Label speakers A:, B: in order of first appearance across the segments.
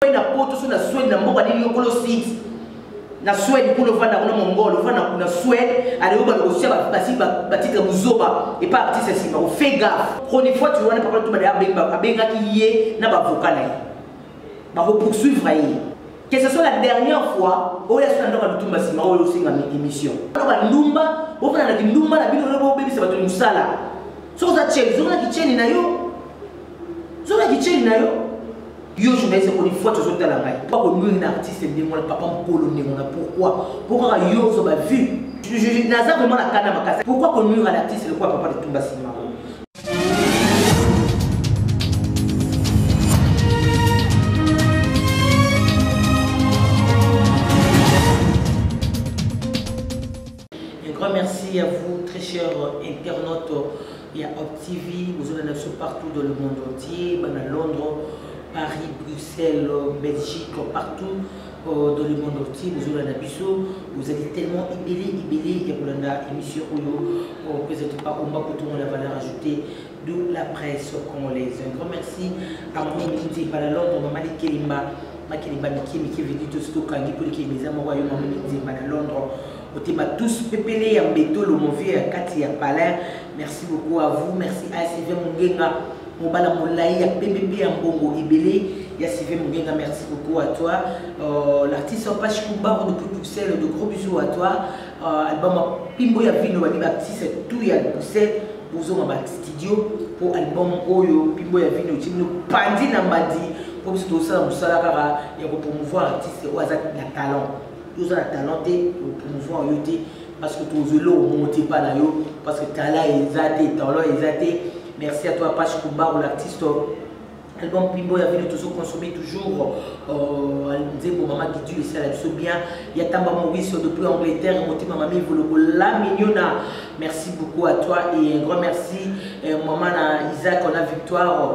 A: na poto so na Suède na mboka nini yokolo site na Suède pour le vendre na Mongol vendre na Suède aller au aussi ba titre muzoba et pas artiste si ma fait gaffe première fois tu vois papa tout ba benga ki yé na ba vocal ba poursuivre que ce soit la dernière fois où il y a un endroit de Tumba Sima où il y a une émission ba ndumba bo na ndumba na bino bo bebisa ba to musala so za cheli zo na ki cheli na yo zo na ki cheli na yo yo journaliste pour une fois tu as la maille pas que nous un artiste et moi papa m'polo né on a pourquoi yo so ba vu je naza vraiment la kana makasa pourquoi que nous un artiste le quoi papa de Tumba Sima. Un grand merci à vous très chers internautes. Il y a OpTV, vous avez partout dans le monde entier, à Londres, Paris, Bruxelles, Belgique, partout dans le monde entier. Vous avez vous allez tellement ibélé, il y a une émission où vous ne présentez pas au Makoto, la valeur ajoutée de la presse congolaise. Un grand merci à mon invité par la Londres, Maman Kelimba, Makelimba qui est venu de Stokangi pour les mes amis, Maman invité par la Londres. Vous tous pépélé en béto, le mauvais Kati à Palais. Merci beaucoup à vous. Merci à Sylvain Mungenga. Mobala Moulaï, à PPP en Bongo Ibélé. Il y a Sylvain Mungenga, merci beaucoup à toi. L'artiste Pache Kumba depuis Bruxelles, de gros bisous à toi. Album Pimbo Yavino, l'artiste tout y a Bruxelles. Vous avez un studio pour album Oyo, Pimbo Yavino, Timno Pandi Nambadi. Pour que tout ça, il y a pour promouvoir l'artiste au hasard de talent. Vous avez un talent pour promouvoir parce que tous les autres ne montent pas là, parce que talent est zaté. Merci à toi, Pache Kumba, l'artiste. Album Pimbo, il y avait toujours consommé toujours. Maman qui tue, ça bien. Il y a Tamba Maurice depuis Angleterre, monté maman la mignona. Merci beaucoup à toi et un grand merci. Maman Isaac, on a victoire.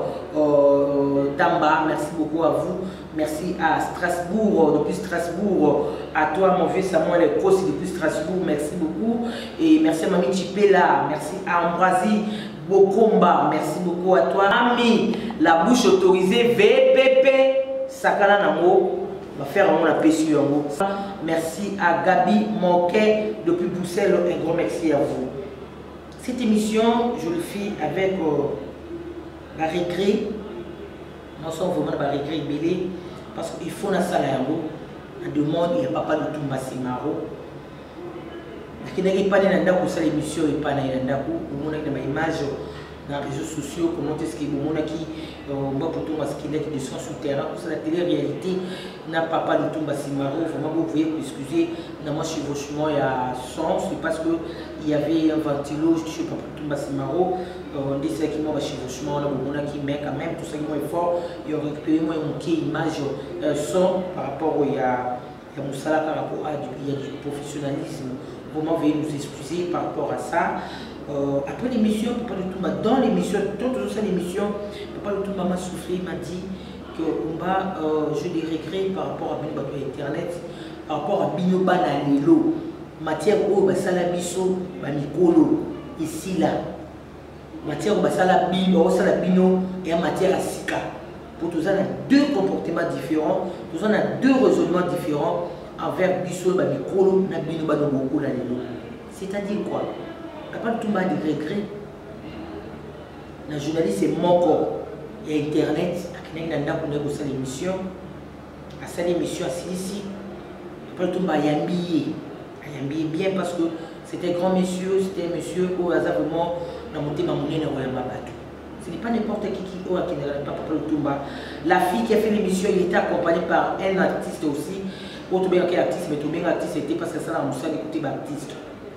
A: Tamba, merci beaucoup à vous. Merci à Strasbourg, depuis Strasbourg. À toi, mon vieux Samuel Cross, depuis Strasbourg, merci beaucoup. Et merci à Mamie Chipela, merci à Ambroisie Bokomba, merci beaucoup à toi. Ami, la bouche autorisée, VPP, Sakana Nango, va faire un la PSU. Merci à Gabi Monquet, depuis Bruxelles, un grand merci à vous. Cette émission, je le fais avec la regret. Nous sommes vraiment dans la regret belé parce qu'il faut la salle à demande, il n'y a pas de Tumba Simaro. Il n'y a pas de l'émission, il n'y a pas de image dans les réseaux sociaux, comment est-ce qu'il y a des sons souterrains, la télé-réalité n'a pas de Tumba Simaro. Vraiment, vous pouvez excuser, dans mon chevauchement, il y a son, c'est parce qu'il y avait un ventilo, je ne sais pas Tumba Simaro. On dit que moi chevauchement, là, qui met quand même tout ça qui est fort, il y a récupéré moi une image son par rapport au il y a Moussala par rapport à du professionnalisme. Vraiment, veuillez nous excuser par rapport à ça. Après l'émission, Papa de Tumba, dans l'émission, toute cette émission, Papa de Tumba m'a soufflé, m'a dit que j'ai des regrets par rapport à Bino Internet, par rapport à Bino Banalelo, matière où Basalabiso, Bamikolo, ici là. Matière où Bino et en matière à Sika. Pour tous, on a deux comportements différents, tous, on a deux raisonnements différents envers Bisso, Bamikolo, Bino Banoboko, c'est-à-dire quoi? Papa de Tumba a des regrets. Le journaliste c'est mon corps. Il y a Internet, il y a l'émission. À cette émission, ici, Papa de Tumba a habillé bien parce que c'était un grand monsieur, c'était un monsieur au hasard vraiment dans mon thème. Ce n'est pas n'importe qui n'a pas Papa de Tumba. La fille qui a fait l'émission, il était accompagné par un artiste aussi. Autre bien artiste, mais tout bien artiste c'était parce que ça a moussé d'écouter Baptiste.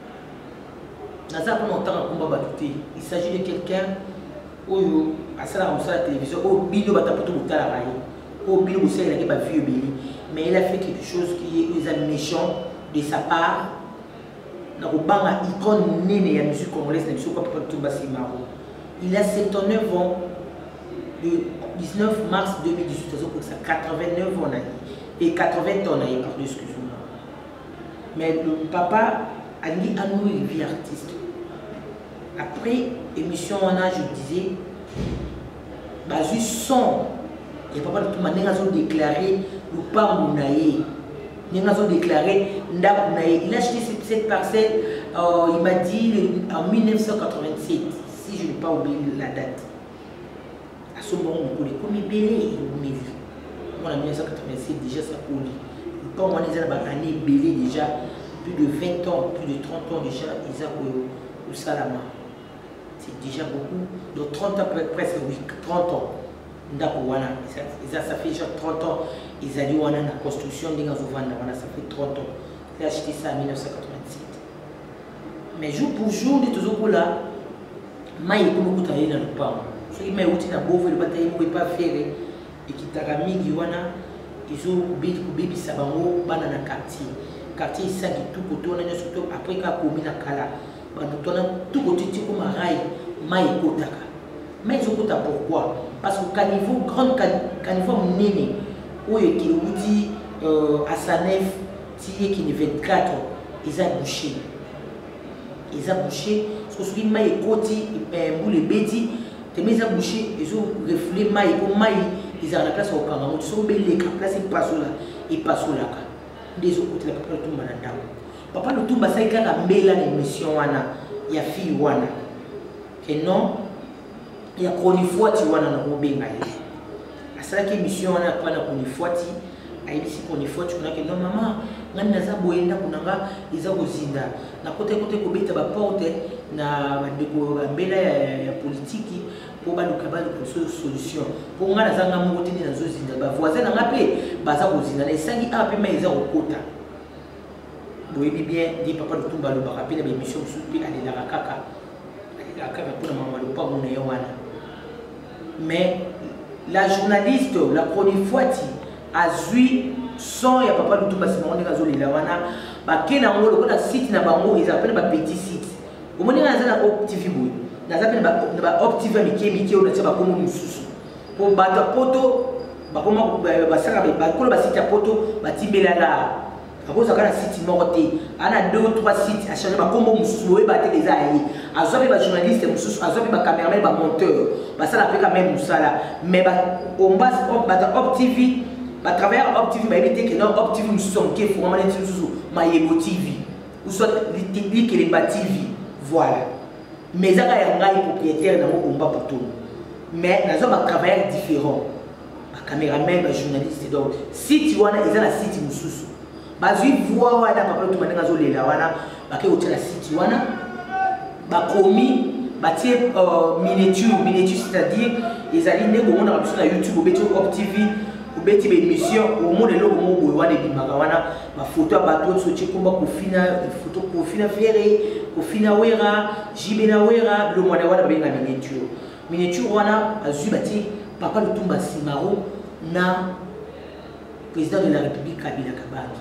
A: Il s'agit de quelqu'un qui a la télévision, mais il a fait quelque chose qui est méchant de sa part. Il a 79 ans, le 19 mars 2018, c'est 89 ans et 80 ans, excusez-moi. Mais le papa a dit à nous une vie artiste. Après émission, je disais, son Et Papa Lutumba n'a déclaré le parc Mounaye. Il a déclaré Ndakunaye. Il a acheté cette parcelle, il m'a dit en 1987, si je n'ai pas oublié la date. À ce moment, on connaît comme il belé, en 1987, déjà ça coule. Quand on est dans l'année belé, déjà plus de 20 ans, plus de 30 ans déjà, ils ont au Salama. C'est déjà beaucoup. Donc 30 ans, presque, oui, 30 ans. Ça fait déjà 30 ans. Ils ont dit la construction de ça fait 30 ans. J'ai acheté ça en 1987. Mais jour pour jour, de toujours là, je suis beaucoup dans le parc. Ce qui m'a dit, le bataille ne peut pas faire. Et qui t'a mis, ils ont bébé sabango, dans le quartier. Le quartier, ça qui tout côté, on a surtout après qu'il a commis la Kala. Tout côté, tu comme un rail, mais ils ont pourquoi? Parce que quand il faut mener, où il dit à Sanef, qui est 24, ils ont bouché. Ils ont bouché, parce que celui qui est côté, les bêtis, ils ont bouché, ils ont reflé, ils ont la place au Cameroun, ils ont belé, la place ils passent là, ils passent là. Des autres côtés, Papa Lutumba n'a pas. Papa Lutumba, ça y a une mission, il y a fille, et non. Il y a Konifuati wana na Mobenga. Asala ki mission wana kwa na Konifuati, aibisi Konifuati kuna ke non maman, ngani naza boenda kunanga iza kozinda. Na kote kobeta ba porte na bandeko mbela ya politiki pour baluka solution. Pour ngana zanga mokote ni nazo zinda ba voisin nga pe baza kozinda na esangi ape ma iza kokota. Boyebi bien dit Papa Lutumba lo ba rappeler ba mission supi ali la kaka. La kaka pour maman lo pas mon yawana. Mais la journaliste, la Konifuati, a vu son et Papa Lutumba Simon de Gazoli Lawana, qui est un site na bango, ils appellent un petit site. Au moment où on a OpTV, on a OpTV Mickey, on a dit comme une sous. Pour battre poto, comment basara ba site à poto, ba tibela là. À cause de la site morté, on a 2 ou 3 sites à changer comme on se battre les aïe. À ce moment journaliste, à ce moment caméraman, monteur, ça la fait quand même ça là. Mais on base OpTV, à travers OpTV, on éviter que non OpTV nous sommes qui font vraiment des choses, Maïebo TV, ou soit les techniques et les TV, voilà. Mais ça a un propriétaire dans le combat pour tout. Mais nous avons un travail différent. Un caméraman, un journaliste, donc si tu vois, ils ont la site nous sous. Bazui voix wana Papa Lutumba ndanga zolela wana bake otela site wana bakomi batie miniature c'est-à-dire ils allaient ne bon on a sur YouTube obeti OpTV obeti be émission au monde le mo boy wana bimaka wana ba photo bato sotie komba kofina photo kofina ferré kofina wera jibena wera le mwana wana benga miniature wana azui bati Papa Lutumba Simaro na président de la République Kabila Kabaki.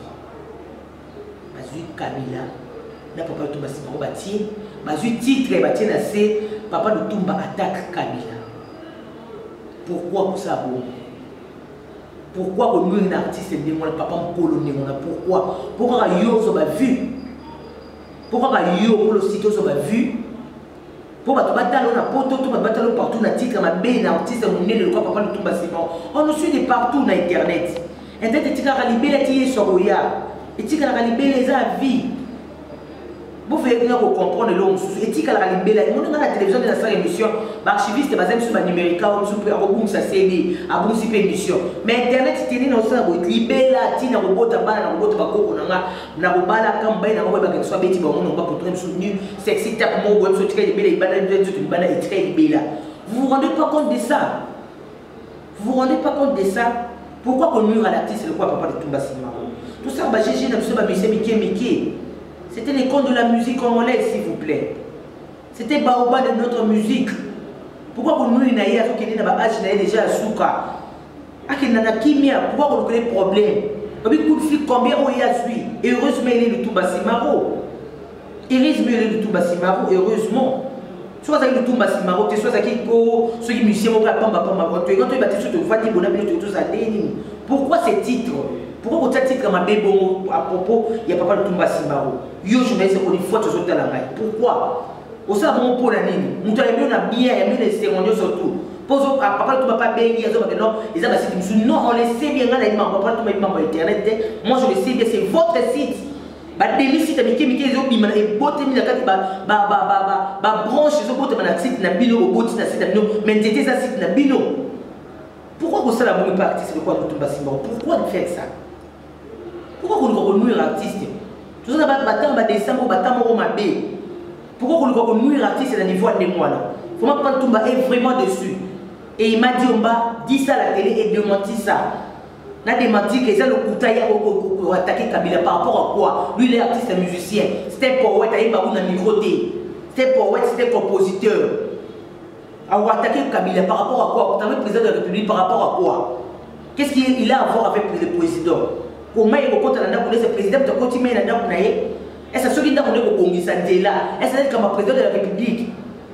A: Bazui Kabila, na Papa Lutumba Simaro bati, bazui titre bati na c'est Papa Lutumba attaque Kabila. Pourquoi pour ça bon? Pourquoi on nous un artiste de mon papa polonais on a pourquoi yo so ba vu? Pourquoi yo pour le site so ba vu? Pour battre on a poto tout battre partout na titre ma ben artiste mon né le Papa Lutumba Simaro. On nous suit de partout na internet. Internet tika kalibela tiye soboya. Et tika kalibela za vie. Vous faites bien comprendre l'homme. Et tika kalibela. On a la télévision de la émission. Archiviste basé sur le numérique ou sur le robot ça CD, à bon super émission. Mais internet tini na ça bo libela tina robot bana na robot bakoko na robala kamba na robot ba soit beti ba on va pour tout soutenu sexy tap mo web so tika libela ibana de bana est très libela. Vous vous rendez pas compte de ça? Vous vous rendez pas compte de ça? Pourquoi on mure à l'artiste, le quoi Papa Lutumba Simaro? Tout ça, j'ai Mickey. C'était les contes de la musique congolaise, s'il vous plaît. C'était Baoba de notre musique. Pourquoi on mure à l'âge qui est déjà à Souka? Pourquoi on crée des problèmes? Combien on y a suivi? Heureusement, il est Lutumba Simaro. Heureusement. Soit avec le Lutumba Simaro, soit avec ceux qui musiciens, pourquoi ces titres? Pourquoi vous avez titre à propos, il n'y a pas de Lutumba Simaro? Yo, je me dis qu'on faut toujours dans la main. Pourquoi? Au sein de mon pour la ligne, nous avons bien, il y a bien les cérémonies surtout. Papa tout pas bien, non, ils ont non, on le sait bien, papa tout membre internet, moi je le sais bien, c'est votre site. Bah demi site américain ils ont bimana et boté mi la carte branche ils ont boté na site na bino au boté na site na bino mais c'était ça site na bino. Pourquoi vous ça la bonne partie c'est quoi tout bâtiment? Pourquoi vous faites ça? Pourquoi vous nous nuire artiste? Tout ça va battre ba décembre battre mo mabé. Pourquoi vous nous nuire artiste à niveau de moi là? Faut pas prendre Toumba est vraiment dessus. Et il m'a dit on va dire ça à la télé et démentir ça. N'a démenti que ça le Koutaïa pour attaquer Kabila par rapport à quoi? Lui il est artiste et musicien. C'était poète, il y a un micro. C'était poète, c'était compositeur. Alors attaquer Kabila par rapport à quoi? Pour le président de la République par rapport à quoi? Qu'est-ce qu'il a à voir avec le président? Comment il compte à ce président de continuer à l'année? Est-ce que ce qui est au Congo là? Est-ce que c'est comme président de la République?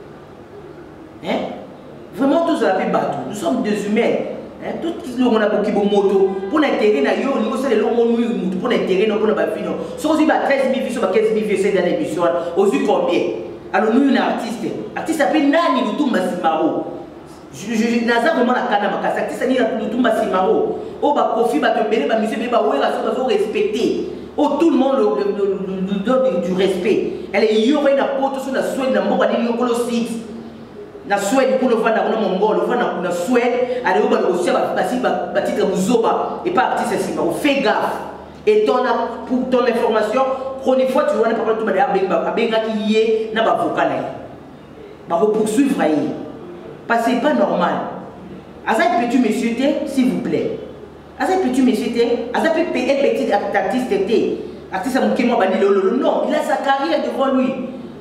A: Hein? Vraiment tous à la paix battu. Nous sommes des humains. Tout ce qui a beaucoup de moto pour l'intérêt na yo niveau c'est le long pour l'intérêt non pour la bafino so aussi 13 000 vues sur 15 000 vues c'est dans l'émission aussi combien alors nous une artiste appelle nani Lutumba Simaro je naza vraiment la kana makasa artiste ni Lutumba Simaro o ba kofi ba tembele ba musique ba wera so respecter oh tout le monde le donne du respect elle est yore na poto sur la Suède na mboka ni yokolo 6 na Suède pour le vendre na Mongol le vendre na Suède aller au bal aussi ba titre muzoba et pas artiste Simaro fais gaffe et pour ton information première fois tu vois na papa tout ba benga qui yé na ba vocal ba poursuivre aí parce que c'est pas normal asa petit monsieur s'il vous plaît asa petit monsieur asa petit artiste artiste amukemo bandi lolo non il a sa carrière devant lui.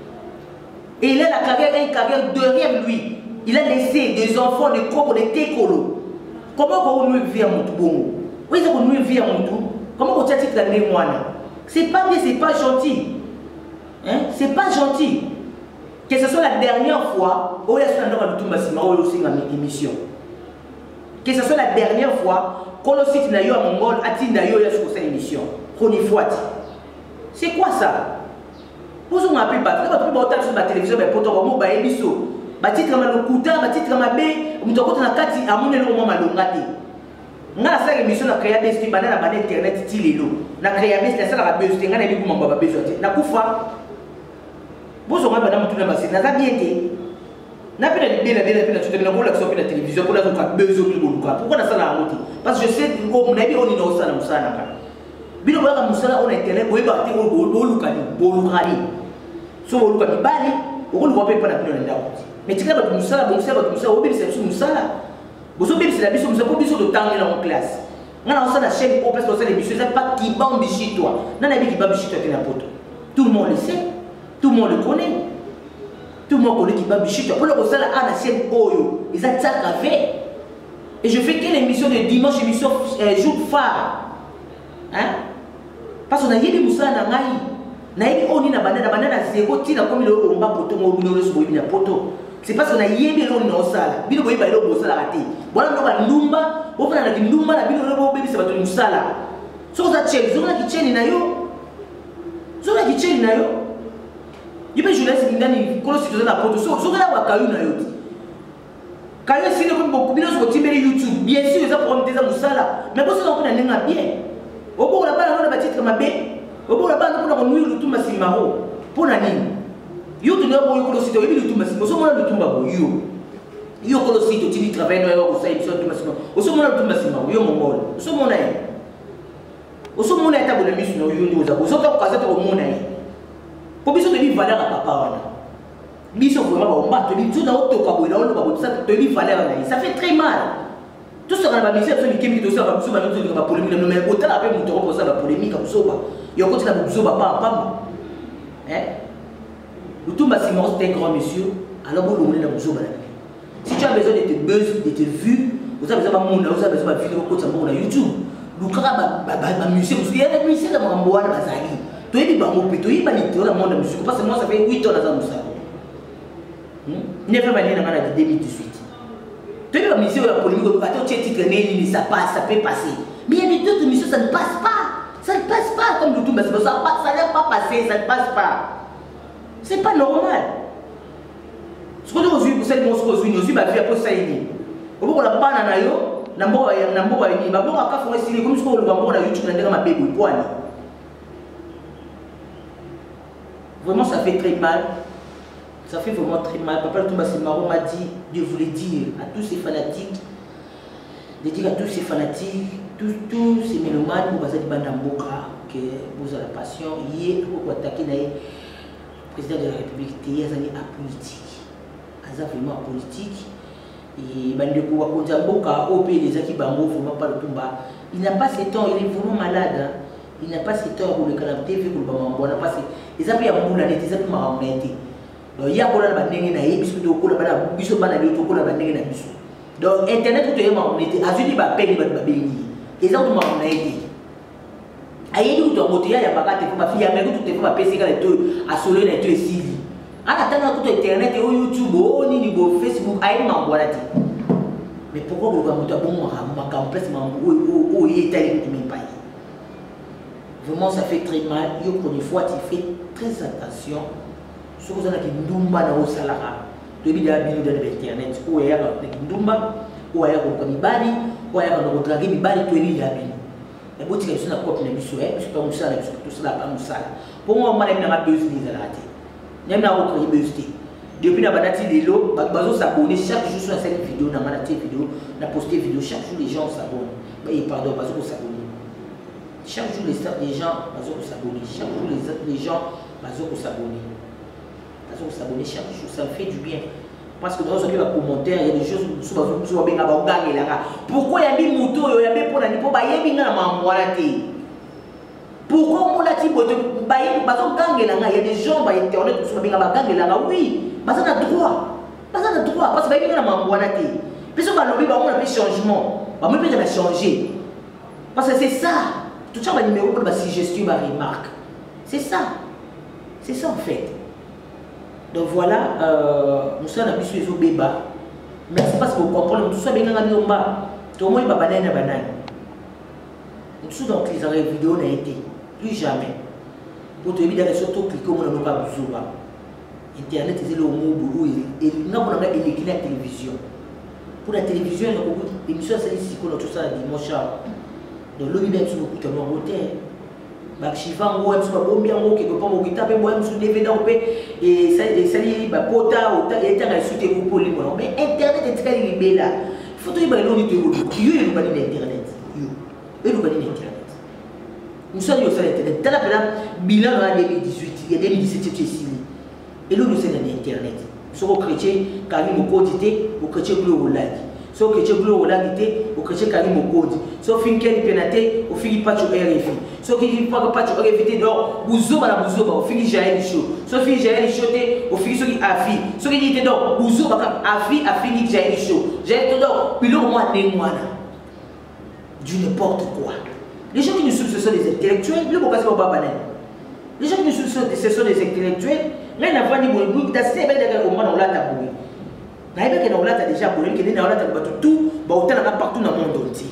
A: Et il a la carrière, une carrière derrière lui. Il a laissé des enfants, des corps, des técolos. Comment on nous vit à Moutouboum? Oui, on nous vit à Moutou. Comment on tient la mémoire? C'est pas bien, c'est pas gentil. Hein? C'est pas gentil. Que ce soit la dernière fois, où il y a une émission. Que ce soit la dernière fois, quand on site n'a eu à Mongol, à Tinda eu à cette émission. C'est quoi ça? Vous avez appelé sur la télévision, mais pour toi, vous avez dit que titre le Kouta, titre ma bé, vous avez na kati à mon élo malongati. On a ça émission na créer des trucs banana banana internet tilelo. Na créer des ça la besoin, on a dit comment baba besoin. Na kufa. Vous avez banana tout na bassin, na bien été. Na pena bien tu te na la sur la télévision pour la besoin de Boluka. Pourquoi na ça la honte? Parce que je sais que mon avis on est na musana ka. Bino ba musala on internet, vous battre Boluka Bolukani. So Boluka bali, on ne voit pas la bino na mais tu as musala bon ça au bien c'est musala. Vous avez c'est la mission vous avez besoin de temps en classe. On a la chaîne au place de l'émission c'est pas qui bambi chez toi. Non la vie qui bambi chez toi qui n'importe. Tout le monde le sait. Tout le monde le connaît. Tout le monde connaît qui bambi chez toi. Pour le ça la chaîne Oyo, ils ont ça fait. Et je fais quelle émission de dimanche émission jour phare. Hein? Parce qu'on a dit musala na ngai. Na yebi oni na banana zéro tina comme le omba poto mo bino le so bina poto. C'est parce qu'on a yebi le on sala. Bino boyi ba le bo sala raté. Voilà ndo ba ndumba, o fana na ndumba na bino le bo bebi se bato musala. So za cheli, zo na ki cheli na yo. Zo na ki cheli na yo. Yibe journaliste ndani kolo sito na poto. So na wa kayu na yo. Kayu sine ko bo bino so timbere YouTube. Bien sûr, ils ont promis des musala. Mais bo so na nenga bien. O bo la bana na ba titre mabe. Au bout de la bande, on a nuit le Lutumba Simaro. Pour la ligne. Yo, tu n'as pas eu le site, il y a le Lutumba Simaro. Au moins, le Lutumba Simaro. Yo, le site, tu dis travail, au sein de Lutumba Simaro. Au moins, le Lutumba Simaro. Yo, mon gol. Au moins, au moins, il y a une mission. Au moins, au moins, pour bien te dire valeur à papa. Mission vraiment, on va te dire tout dans le cas, ça te dit valeur. Ça fait très mal. Tout ce qu'on a mis, c'est que qui doit savoir que nous avons polémique, mais autant après nous avons posé la polémique comme ça. Il y a encore la bouzoba pas. Hein? Lutumba Simaro c'est un grand monsieur, alors vous l'ouvrez la bouzoba. Si tu as besoin de te buzz, de te vues, vous avez besoin de monde, vous avez besoin de vidéo comme ça sur YouTube. Lukara ba monsieur, parce qu'il y a des musiciens dans mon bois na bazali. Tu es dit ba mo pito, il ba ni te la monde musique parce que moi ça fait 8 ans dans ça. Ne fait pas ni dans la 2018. Tu es mission la polémique, tu as titre ça passe, ça peut passer. Mais il y a d'autres missions, ça ne passe pas. Ça ne passe pas comme Lutumba, ça n'a pas passé, ça ne passe pas. C'est pas normal. Ce que nous avons vu, c'est que nous avons vu, nous avons vu, Obo la bana na yo na mboka ni ba bonga ka fo sili comme ce ko le bango na YouTube na ndeka mabebe kwani. Vraiment ça fait très mal. Ça fait vraiment très mal. Papa Lutumba Simaro m'a dit de vous le dire à tous ces fanatiques, de dire à tous ces fanatiques, tous ces mélomanes pour baser de Bandamboka que vous avez la passion hier pour attaquer le président de la République il y a des années apolitique. Aza vraiment apolitique et Bandeko Wakondamboka au pays des Aki Bango vraiment pas Lutumba. Il n'a pas ce temps, il est vraiment malade. Il n'a pas ce temps pour le calamité vu que le Bambo n'a pas ces les appels à Moulane, les appels à Maramete. Donc il y a beaucoup de bandes na yebiso to kola bana biso bana bi to kola banenge na biso. Donc internet to yema on était azuni ba peli ba babeli. Eza to ma on a été. Ayedu to moto ya bakate ko ba fi ya meko to te ko ba pesi kala to asolo na to esili. Ana tanga ko to internet o YouTube o ni bo Facebook ayi mangwala ti. Mais pourquoi ko ba moto bon ma complexe ma o yetali ko mi pai. Vraiment ça fait très mal. Yo pour une fois tu fais très attention. Ce que vous avez ndumba na osalara to bi da binu da internet o ya ka ndumba o ya ko mibali o ya ko dragi mibali to bi da binu e boti ka suna copie na biso biso pa musala biso to sala pa musala pour moi mala na ba besoin de la rate nem na ko ko besoin depuis na badati lelo bazo s'abonner chaque jour sur cette vidéo na mala vidéo na poster vidéo chaque jour les gens s'abonnent mais pardon bazo s'abonner chaque jour les gens bazo s'abonner chaque jour les gens bazo s'abonner. S'abonner chaque jour, ça me fait du bien. Parce que dans les commentaires, il y a des choses qui sont bien. Pourquoi il y a des motos, il y a des motos, il y a des pourquoi on a dit il y a des gens qui internet qui sont bien. Oui, mais ça a droit. Ça a droit. Parce que il y a des gens qui sont bien. Changement. On peut changer. Parce que c'est ça. Tout ça, il y a une suggestion, une remarque. C'est ça. C'est ça en fait. Donc voilà, nous sommes habitués sur le débat. Mais c'est parce que vous comprenez, tout ça bien dans le bas. Tout le monde est banane à banane. Nous sommes dans les vidéos n'a été plus jamais. Pour te dire surtout cliquer comme on n'a pas besoin. Internet c'est le mot boulot et nous avons électronique la télévision. Pour la télévision, il y a beaucoup d'émissions ici qu'on a tout ça dimanche. Donc le bien sur beaucoup de monter. Bakshiva ngo msuba bombi ngo ke ko mo kitabe mo msu DVD ope et ça li ba pota ota eta ga sute ko poli mo mais internet est très libéla il faut to iba lo ni to yo yo ba ni internet yo ba ni internet nous sommes yo sur internet tala pela bilan en 2018 il y a 2017 tu es signé et là nous c'est dans internet so ko chrétien kali mo quantité au chrétien bleu au lag so chrétien bleu au lagité au chrétien kali mo code so finkel penate au fili pas au RFI so qui pas au RFI donc buzoba au fili jaël chaud so fili jaël chaud au fili so qui afi so qui dit donc buzoba afi fili jaël chaud j'ai donc puis le moi né moi du n'importe quoi. Les gens qui nous suivent ce sont des intellectuels, le pourquoi c'est pas banal. Les gens qui nous suivent ce sont des intellectuels, mais n'a pas ni bon goût d'assez belle au moins on l'a taboué. N'a pas que on l'a déjà pour lui que on l'a taboué tout, bah autant là partout dans le monde entier.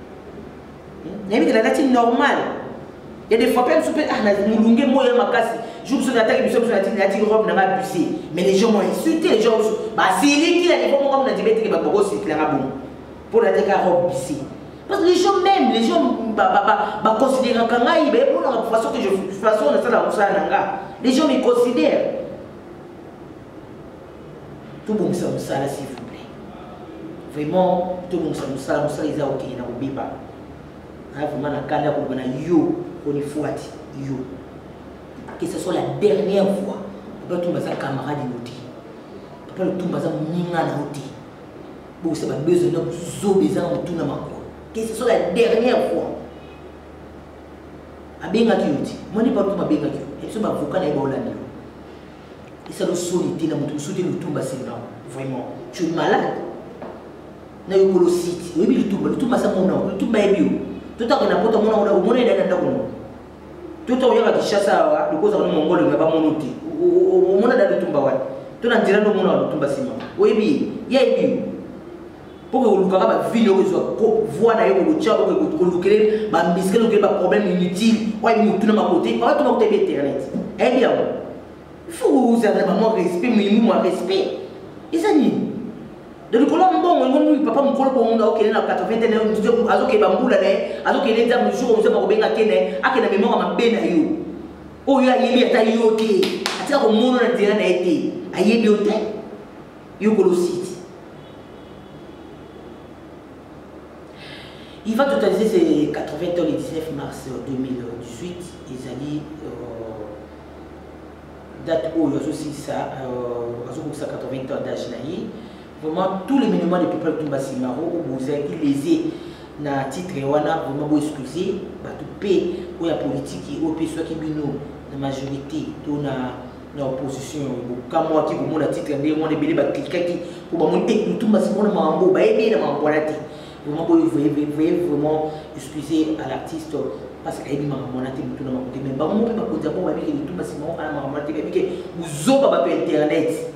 A: N'a pas que la nature normale. Il y a des fois, même super, ah, moulungé, moi, ma casse, je me suis attaqué, je me suis attaqué, robe, n'a pas poussé. Mais les gens m'ont insulté, les gens, bah, c'est lui qui a dit, bon, on a dit, mais bah, c'est clair, bon. Pour l'attaquer à robe, ici. Parce que les gens même, les gens, bah, considèrent qu'un gars, il est bon, de façon que je façon, les gens me considèrent. Tout le monde, ça, là, s'il vous plaît. Vraiment, tout le monde, ça, les a, ok, il y a un bébé. Vraiment, la canne, on a yo. On est fouati, yo. Que ce soit la dernière fois, papa tout baza camarade inouti. Papa tout baza minga na outi. Bon, c'est pas besoin de zo bezan tout na mako. Que ce soit la dernière fois. Abenga ki outi. Moni pas tout mabenga ki. Et ce ba voka na iba olani. Et ça le solité na mutu souté le tumba c'est là. Vraiment, tu es malade. Na yo kolo site. Oui, le tumba ça mon nom. Le tumba est bio. Tout à l'heure, on a un monde qui est dans le monde. Tout à l'heure, il chasse à la cause de mon monde qui est dans le monde. On a dans le Tumbawan. Tout à l'heure, on a dans le Tumbasima. Oui, il y a eu. Pour que vous voyez, voir d'ailleurs le chat, pour que vous voyez, il y a un problème inutile. Oui, tout le monde à côté. On va tout le monde à Internet. Eh bien, il faut que vous ayez un respect, minimum respect. Et ça, De le colon bon, on papa mon colon ok na 81 azoke bambula ne azoke les dames jour on se ba benga kene akena mémoire ma bena yo o yo ayebi ata yo te ata ko mono na dira na été ayebi o te yo kolosite. Il va totaliser ses 80 ans le 19 mars 2018. Ils ont dit date où il y a aussi ça 80 ans d'âge. Vraiment, tous les monuments de people de Bassimaro, où vous avez lésé na titre, vraiment, vous excusez, tout paix, où il y a politique, où il y a qui la majorité, tout na opposition, comme moi qui vous la titre, on est belé, quelqu'un qui, pour moi, tout Bassimaro, mambo, bah, et bien, mambo, la titre. Vraiment, vous voyez vraiment excuser à l'artiste parce qu'il y a des mamans qui ont été mais si vous avez tout Bassimaro, vous avez Internet.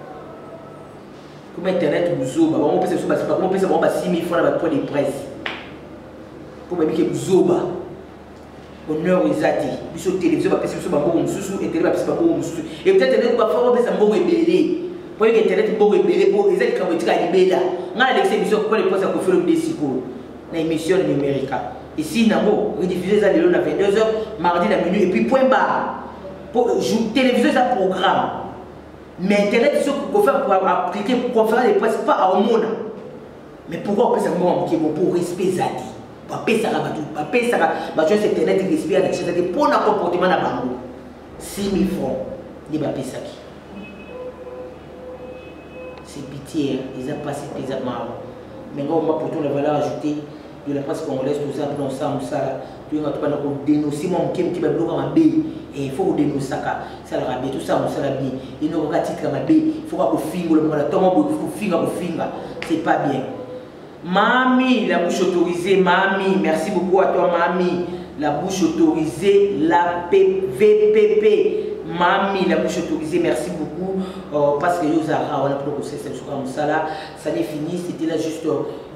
A: Comme Internet, vous avez on peut se faire 6 000 francs dans la presse. Pour que vous avez honneur aux athées. Vous avez télévision, vous avez Internet, et peut-être Internet, vous avez fait un mot rebellé. Pour que Internet, vous avez rebellé, pour les gens qui ont été là. On a l'émission pour les postes à faire le décision. Dans l'émission numérique. Ici, nous rediffusez ça le 22h, mardi à minuit, et puis point barre. Pour télévision, c'est un programme. Mais Internet, c'est ce qu'on peut faire pour appliquer pour faire des presse, pas au monde. Mais pourquoi on peut savoir pour respect Zadi? Pour payer ça, c'est Internet qui respire la chose. Pour un comportement à Bango, 6 000 francs, il va payer ça. C'est pitié, ils ont passé pesamment. Maintenant, on va pourtant la valeur ajoutée de la presse congolaise, tout ça, dans ça, tout ça, on dénoncer mon qui va bloquer ma baie. Et il faut dénoncer ça, ça le rabais, tout ça, on s'en bien. Il n'y a pas de titre à ma baie, il faut qu'on finisse le monde, c'est pas bien. Mamie, la bouche autorisée, mamie, merci beaucoup à toi, mamie. La bouche autorisée, la VPP. Mamie, la bouche autorisée, merci beaucoup. Parce que Yozara, on a pris le procès, ça n'est fini, c'était là juste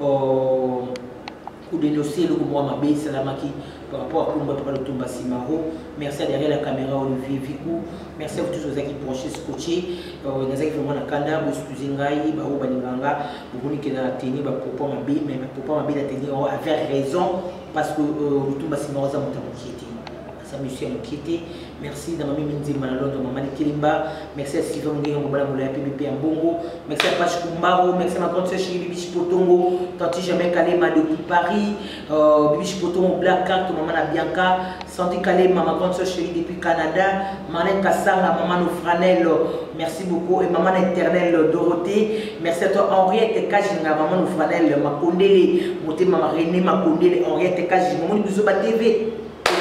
A: pour dénoncer le mouvement Mabé Salamaki par rapport à Kumba Palo Bassimaro. Merci à derrière la caméra Olivier Vicou. Merci à vous tous ceux qui branchés scotchés. Nous avons vraiment la Kanda, vous excusez Ngai, Bao Baniganga, vous voulez que la tenue pour pas Mabé, mais pour pas Mabé la tenue avait raison parce que le Tumba Simaro ça m'a inquiété. Ça me suis inquiété. Merci à Mamie Minzi Manalon, à Maman Kilimba. Merci à Sylvain Nguyen, à Moula PBP en Bongo. Merci à Pache Kumbaro. Merci à ma grande soeur chérie Bibi Chipotongo. Tanti Jamais Kalema depuis Paris. Bibi Chipotongo Black Cart, Maman Bianca. Sandy Kalema, ma grande soeur chérie depuis Canada. Manen Kassanga, Maman Ofranel. Merci beaucoup. Et Maman Éternelle Dorothée. Merci à toi Henriette Kajinga, Maman Ofranel. Makondele. Moté Maman René Makondele. Henriette Kajinga. Maman Bizoba TV.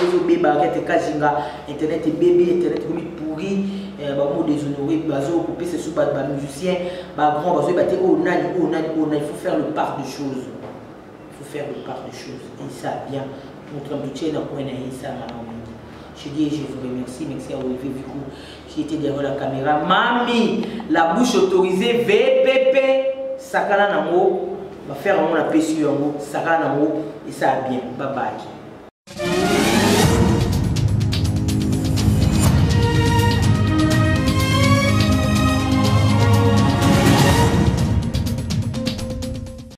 A: Internet est bébé, Internet est pourri, déshonoré, couper ses sous musiciens, grand, il faut faire le part de choses. Il faut faire le part de choses. Et ça, bien. Je dis, je vous remercie, merci à Olivier Vicou qui était derrière la caméra. Mamie, la bouche autorisée, VPP, Sakala Namo, va faire un la paix sur un mot, Sakala Namo, et ça a bien. Bye bye.